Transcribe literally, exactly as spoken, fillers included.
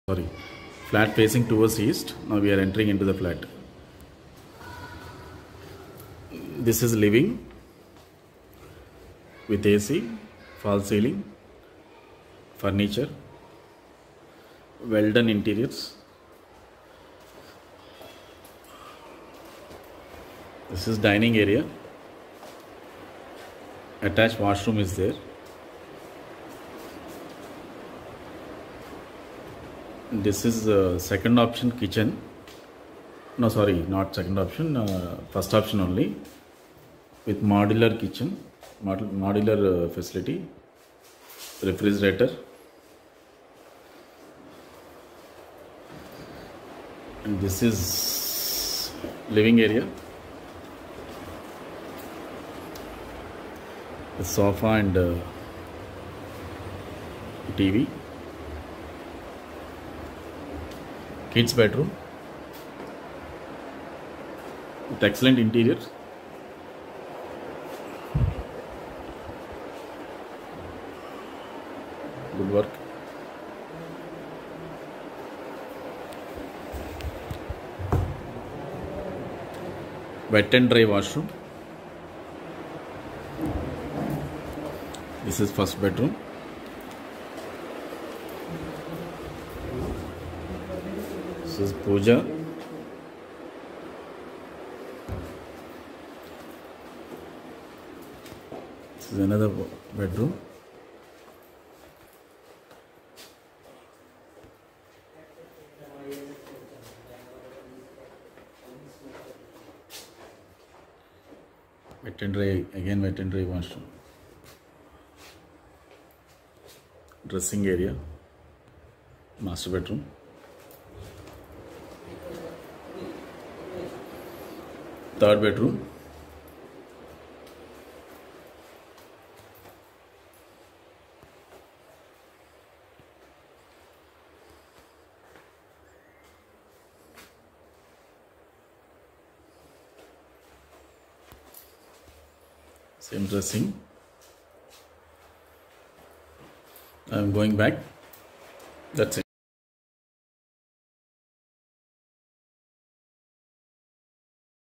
Sorry, flat facing towards east. Now we are entering into the flat. This is living with A C, false ceiling, furniture, well done interiors. This is dining area. Attached washroom is there. This is the second option, kitchen. No, sorry, not second option, uh, first option only, with modular kitchen, mod modular uh, facility, refrigerator, and this is living area, the sofa and uh, T V. Kids bedroom with excellent interiors. Good work. Wet and dry washroom. This is first bedroom. This is puja. This is another bedroom. Wet and dry, again wet and dry washroom. Dressing area, master bedroom. Third bedroom. Same dressing. I am going back. That's it.